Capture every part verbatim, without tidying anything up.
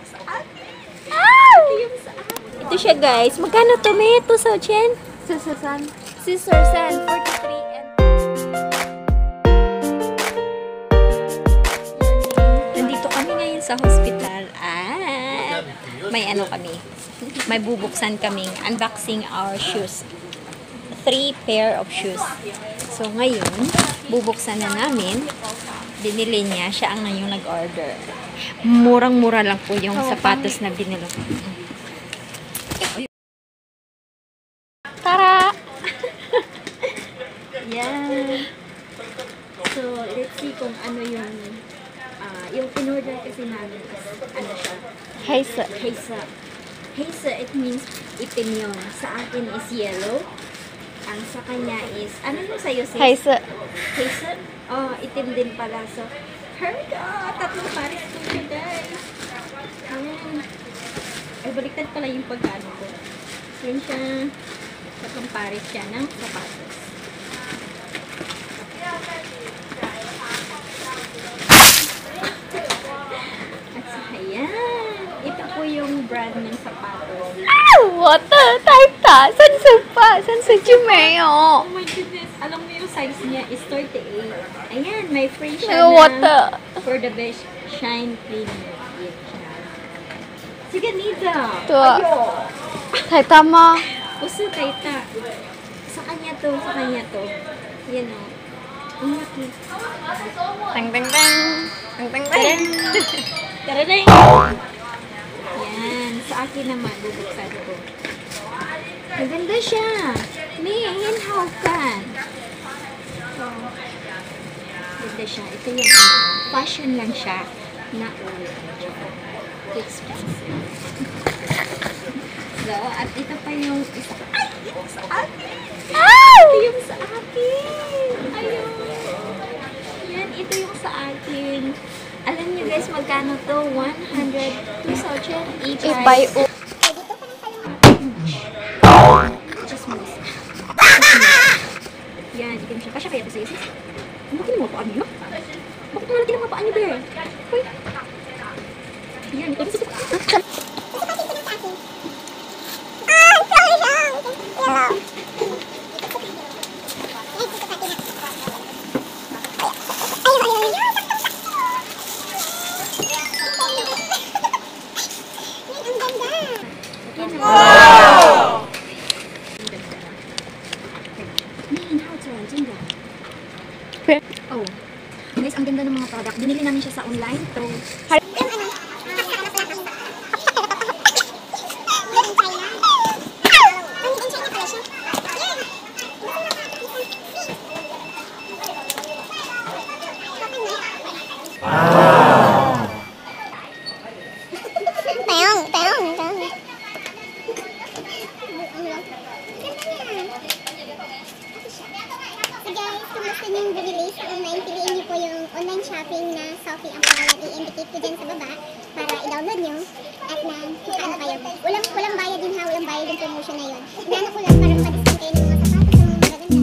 sa akin. Ito yung sa akin. Ito siya guys. Magkano to, me? Ito sa Chen? Sister-san. Sister-san. forty-three and... Nandito kami ngayon sa hospital at may ano kami. May bubuksan kaming unboxing our shoes. Three pair of shoes. So ngayon, bubuksan na namin. Binili niya. Siya ang yung nag-order. Murang-mura lang po yung sapatos na binili ko. Tara! Yan. So, let's see kung ano yung uh, yung in-order kasi namin is ano siya? Heisa. Heisa. Heisa, it means itim yun. Sa akin is yellow. Ang sa kanya is, ano yung sa'yo sis? Heisa. Heisa? Oh, itim din pala. So, here we go! Tatlong pares ko siya guys. Ayan. Ay, baliktad pala yung pagkano ko. Yan siya. Tatlong pares siya ng sapatos. At saka yan. Ito po yung brand ng sapatos. Ah! Water! Taita! Sansu pa! Sansu Jumeo! Oh my goodness. Alam mo yung size niya is thirty-eight. Ayan, may free siya May na water. for the best shine cleaner. Yan siya. Sige, Nida. Ito. Ayo. Taita mo. Puso, Taita. Sa kanya to, sa kanya to. Yan o. Ang laki. Tang tang tang. Tang tang tang. Tararing! Yan. Sa akin naman, bubuksan ko. Maganda siya. May hinhaw ka. Oh. Ganda siya. Ito yung ano, fashion lang siya na ulo. Expensive. So, at ito pa yung isa. Ay! Yung sa akin! Ito yung sa akin! Ayun! Yan, ito yung sa akin. Alam niyo guys, magkano to? one hundred two thousand each. Ipay o. Just mo. Yan, itim siya. Kasya kaya ito sa isis? Bakit mo paan niyo? Bakit mo natin ang paan niyo, Bear? Uy! Yan, ito yung sa Oh, guys, ang ganda ng mga product. Binili namin siya sa online. So, yung bumili sa online, piliin niyo po yung online shopping na Sophie ang pangalan. I-indicate ko dyan sa baba para i-download nyo at na ano kayo. Walang, walang bayad din ha, walang bayad yung promotion na yun. Inaano ko lang para ma-discount kayo ng mga sapatos sa mga magaganda.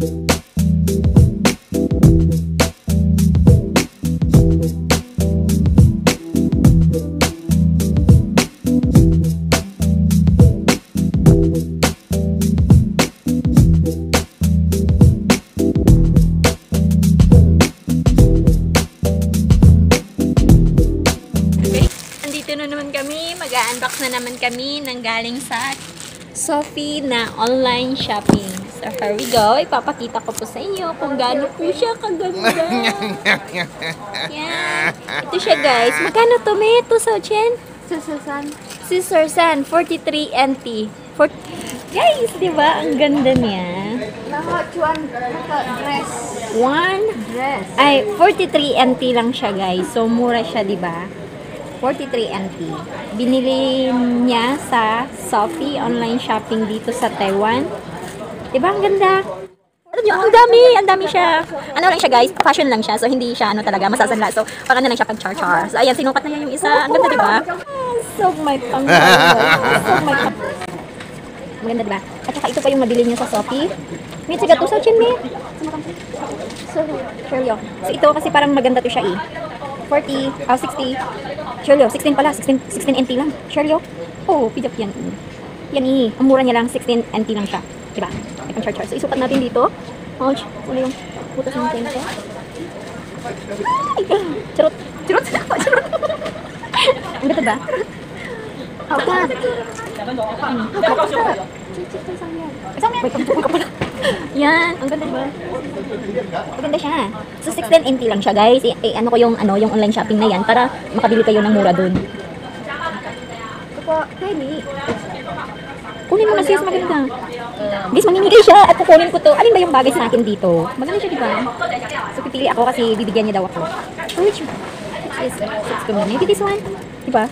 mag-unbox na naman kami ng galing sa Sophie na online shopping. So, here we go. Ipapakita ko po sa inyo kung gaano po siya kaganda. Yan. Ito siya, guys. Magkano to, me? Ito sa Chen? Sister-san. Sister-san. forty-three N T. For guys, di ba? Ang ganda niya. Lahat one dress. One? Dress. Ay, forty-three N T lang siya, guys. So, mura siya, di ba? forty-three N T. Binili niya sa Sophie online shopping dito sa Taiwan. Diba ang ganda? Ano niyo? Ang dami! Ang dami siya. Ano lang siya guys? Fashion lang siya. So hindi siya ano talaga masasanla. So parang na lang siya pag char-char. So ayan, sinukat na niya yung isa. Ang ganda diba? So may pang So may pang Ang ganda diba? At saka ito pa yung mabili niya sa Sophie. May tiga to sa chin, may. So, sure yun. So ito kasi parang maganda to siya eh. forty, ah, sixty. Sure yo, sixteen pala, sixteen, sixteen N T lang. Sure yo. Oh, pijak yan. Yan eh, ang mura niya lang, sixteen N T lang siya. Diba? May pang charge. So, isukat natin dito. Oh, wala yung putas ng kwento. Ay! Charot! Charot! Charot! Ang ganda ba? How ka? Yan, ang ganda ba? Maganda siya. So, sixteen N T lang siya, guys. I, i- ano ko yung, ano, yung online shopping na yan para makabili kayo ng mura dun. Kylie. Kunin mo na sis, maganda. Guys, mamimigay siya at kukunin ko to. Alin ba yung bagay sa akin dito? Maganda siya, di ba? So, pipili ako kasi bibigyan niya daw ako. So, which one? Is six community. This one? Di ba?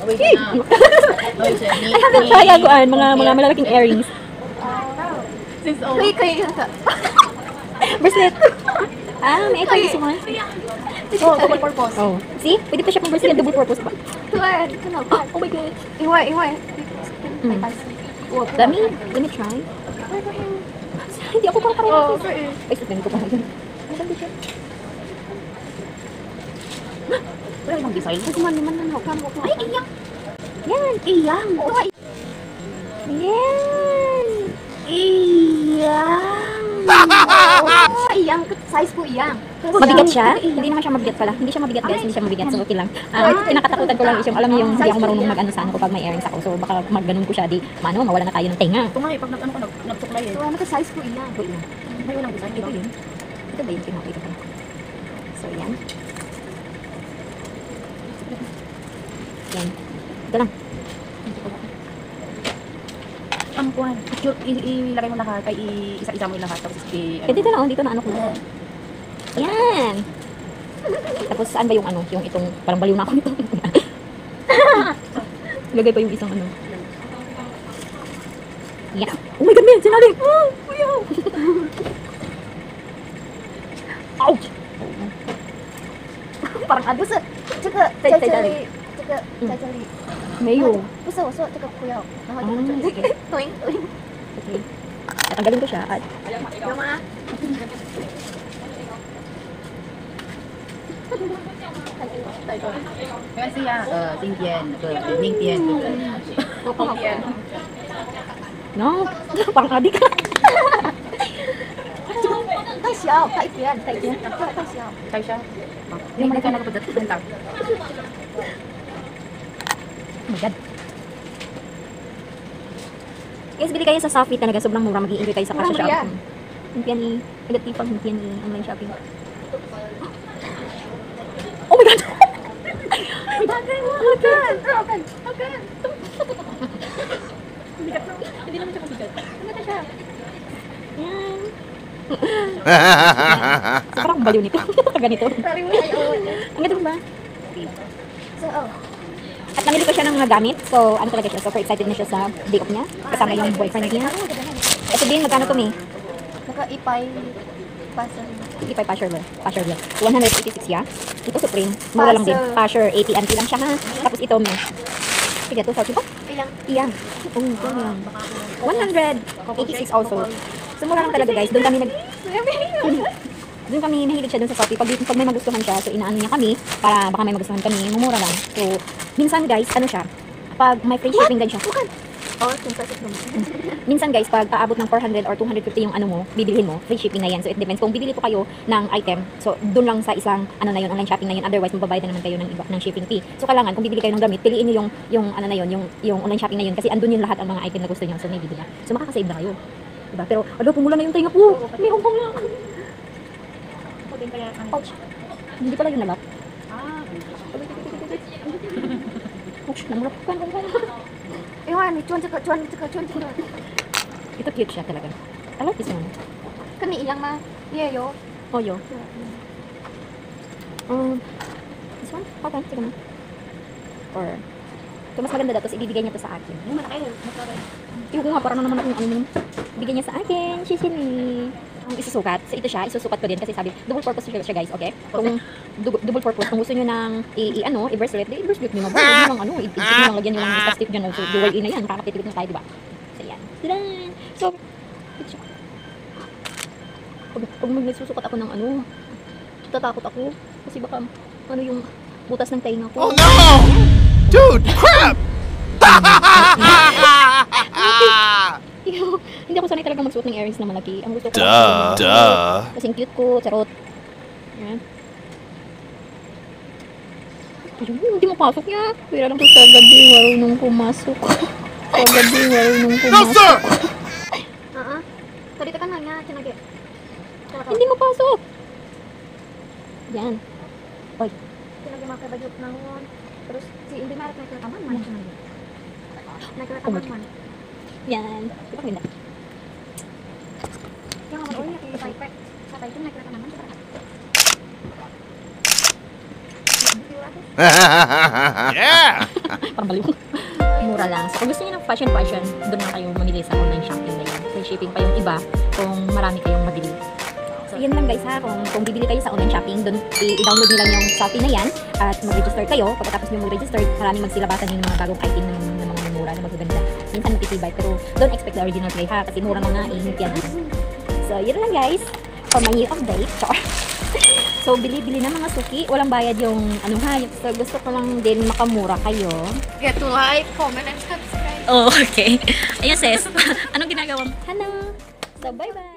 I haven't tried aguan, mga, mga malalaking earrings. Uy, kayo yun ka. Bracelet. Ah, may ito this one. Oh, double purpose. Oh. See? Pwede pa siya pang bracelet, double purpose pa. Tuwan, ano? Oh my God. Iway, iway. Mm. Let me, let me try. Hindi ako parang parang. Oh, okay. Ay, sutin ko pa ngayon. Ang ganda siya. Wala ibang design. Kasi man naman na hukam ko. Ay, iyang. Yan, iyang. Ay. Yan. Iyang. Oh, iyang. Size ko iyang. Mabigat siya? Hindi naman siya mabigat pala. Hindi siya mabigat guys, hindi siya mabigat. So okay lang. Ah, pinakatakutan ko lang is yung, alam niyo yung hindi ako marunong mag-ano sa ano ko pag may earrings ako. So baka mag-ganun ko siya, di, mano, mawala na tayo ng tenga. Tumahay, pag nag-ano ko, nag-tuklay eh. So, ano ka size ko iyang? Wait lang. May walang design, Ito diba? yun. Ito ba yung pinakita ko? So yan. Yan. Ito lang. Ang kuhan, picture, i- ilagay mo lahat, ay i- isa-isa mo yung lahat, tapos i- Eh, dito na, oh, dito na ano ko. Yan. Tapos saan ba yung ano, yung itong, parang baliw na ako nito. Lagay pa yung isang ano. Yan. Oh my God, man, sinaling. Oh, kuya. Ouch. Parang ano sa... Tsaka, Tay- tay- tsaka, tsaka, tsaka, Mayo. Puso, puso, tsaka kuya. Ah, sige. Tuwing, tuwing. Okay. Tatanggalin ko siya at Yung mga... Kaya siya, uh, Xinjian, uh, Ningtian, Ningtian. no, parang adik. Tay xiao, tay tian, tay tian. Tay xiao. Kaya siya, yung mga ka nakapadat, Oh my God. Guys, bili kayo sa Sophie talaga. Sobrang mura. Mag-i-enjoy tayo sa kasha Mura shop. yan. Himpian ni, nagatipang himpian ni online shopping. Oh my God! Bagay mo, akan, akan, akan. Hindi naman siya mabigat. Ano na siya? Yan. So, parang baliw nito. Ganito. Sorry mo, ayaw. Ang ganda ba? So, oh. At namili ko siya ng mga gamit. So, ano talaga siya? Super excited na siya sa day off niya. Kasama yung boyfriend niya. Ito din, magkano to, May? Naka-ipay. Pasal. Hindi pa Pasher Wear. Pasher Wear. one eighty-six ya. Ito Supreme. Mura lang din. Pasher eighty N T lang siya ha. Tapos ito May. Sige, ito forty ba? Ilang? Iyan. Oh, ganyan. one eighty-six also. So, mura lang talaga guys. Doon kami nag... Doon kami nahilig siya doon sa Sophie. Pag, pag may magustuhan siya, so inaano niya kami para baka may magustuhan kami. Mumura lang. So, minsan guys, ano siya? Pag may free shipping din siya. Oh, twenty-six naman. Minsan guys, pag aabot ng four hundred or two fifty yung ano mo, bibilhin mo, free shipping na yan. So it depends. Kung bibili po kayo ng item, so doon lang sa isang ano na yun, online shopping na yun. Otherwise, magbabayad na naman kayo ng iba ng shipping fee. So kailangan kung bibili kayo ng gamit, piliin niyo yung yung ano na yun, yung yung online shopping na yun kasi andun yung lahat ang mga item na gusto niyo. So may bibili na. So makaka-save na kayo. Diba? Pero ano, pumula na yung tenga po. May umpong na. Ouch. Hindi pala yun nalap. Ah, Ouch, namulap ko. Iwan, cuan cakap, cuan cakap, cuan cakap. Ito cute siya talaga. I like this one. Kani ilang ma? Yeah, yo. Oh, yo. Um, this one? Okay, sige na. Or, ito mas maganda daw, tapos ibibigay niya to sa akin. yung malaki, malaki. Tingnan ko nga, para na naman akong ano nun. Ibigay niya sa akin, shishini. Ang isusukat. So, ito siya, isusukat ko din kasi sabi, double purpose siya, siya guys, okay? Kung du- double purpose, kung gusto niyo ng i, i ano, i-bracelet, di i-bracelet niyo. Huwag niyo lang ano, i-bracelet niyo lang, lagyan niyo lang stick dyan. So, dual i na yan, makakapitipit na tayo, diba? So, yan. Tada! So, ito siya. Pag, pag magsusukat ako ng ano, tatakot ako. Kasi baka, ano yung, butas ng tainga ko. Oh no! Dude, crap! Yo, hindi ako sanay talaga magsuot ng earrings na malaki. Ang gusto ko Duh. Duh. kasing cute ko, charot. Yan. Ayun, hindi mapasok niya. Pira lang ko sa gabi, marunong pumasok. Sa gabi, marunong No, pumasok. sir! Oo. Salita ka na nga, kinagi. Hindi mapasok. Yan. Oy. Kinagi mga kabadyo na hon. Terus si Indy Marit na kirataman man siya nang. Nagkirataman man. Yan. Di ba ganda? Yung mga oy, nakikipay-pek. Sa tayo, nagkirataman man siya. Yeah! Parang baliw. Mura lang. So, kung gusto niyo ng fashion-fashion, doon na kayo mamili sa online shopping na yan. Free shipping pa yung iba kung marami kayong mabili. So, yan lang guys ha. Kung, kung bibili kayo sa online shopping, doon i-download nyo lang yung Sophie na yan at mag-register kayo. Pagkatapos nyo mag-register, maraming magsilabasan din ng mga bagong item ng, ng mga mura na magaganda. Minsan magtitibay, pero don't expect the original play ha. Kasi mura na nga eh. Yan. So, yun lang guys. For my new update. Char. So, bili-bili na mga suki. Walang bayad yung ano ha. So, gusto ko lang din makamura kayo. Get to like, comment, and subscribe. Oh, okay. Ayun sis. Anong ginagawa mo? Hello. So, bye-bye.